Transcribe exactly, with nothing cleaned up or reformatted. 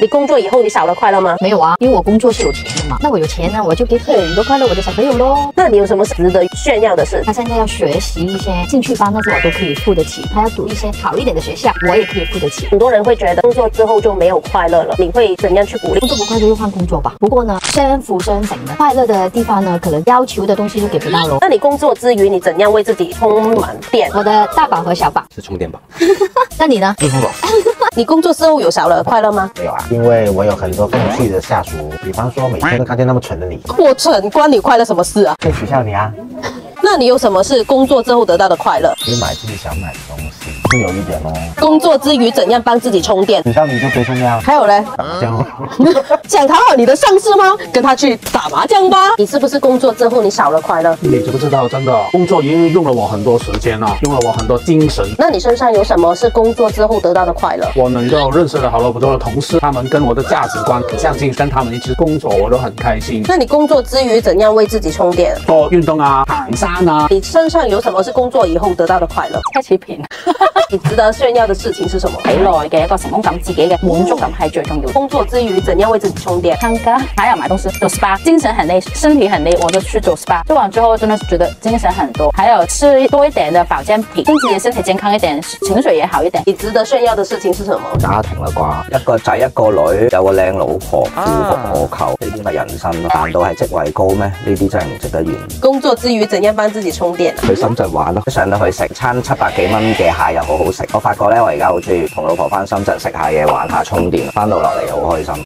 你工作以后你少了快乐吗？ 没有啊，因为我工作是有钱的嘛。那我有钱呢，我就给很多快乐我的小朋友咯。 那你有什么值得炫耀的事？ 他现在要学习一些兴趣班，那些我都可以付得起。他要读一些好一点的学校，我也可以付得起。 很多人会觉得工作之后就没有快乐了，你会怎样去鼓励？ 工作不快乐就换工作吧。不过呢，身福身省的快乐的地方呢，可能要求的东西就给不到咯。 那你工作之余，你怎样为自己充满电？ 我的大宝和小宝是充电宝。 那你呢？ 支付宝。 你工作之后有少了快乐吗？ 没有啊，因为我有很多风趣的下属，比方说每天都看见那么蠢的你， 我蠢关你快乐什么事啊？ 可以取笑你啊。 那你有什么是工作之后得到的快乐？ 其实买自己想买的东西，是有一点哦。 工作之余怎样帮自己充电？ 取笑你就别这样， 还有嘞， 打麻将哦。 想讨好你的上司吗？跟他去打麻将吧。你是不是工作之后你少了快乐？ 你知不知道，真的工作已经用了我很多时间了，用了我很多精神。 那你身上有什么是工作之后得到的快乐？ 我能够认识了好多不多的同事，他们跟我的价值观很相近，跟他们一起工作我都很开心。 那你工作之余怎样为自己充電？ 多運動啊，行山啊。 你身上有什麼是工作以後得到的快樂？ 奢侈品。 你值得炫耀的事情是什麼？ 睇耐嘅一個成功感，自己嘅滿足感係最重要的。 工作之餘怎樣為自己充電？ 唱歌，還有買東西，做 S P A， 精神很累，身體很累，我就去做 S P A， 做完之後真的是覺得精神很多。還有吃多一點的保健品，令自己的身體健康一點，情緒也好一點。 你值得炫耀的事情是什麼？ 家庭啦啩，一個仔一個女，有個靚老婆，夫復何求？呢啲咪人生咯？難道係職位高咩？呢啲真係唔值得炫。 工作之餘怎樣幫自己充電？ 去深圳玩咯，上到去食餐七百幾蚊嘅蟹又好好食。我發覺咧，我而家好中意同老婆翻深圳食下嘢、玩下、充電，翻到落嚟好開心。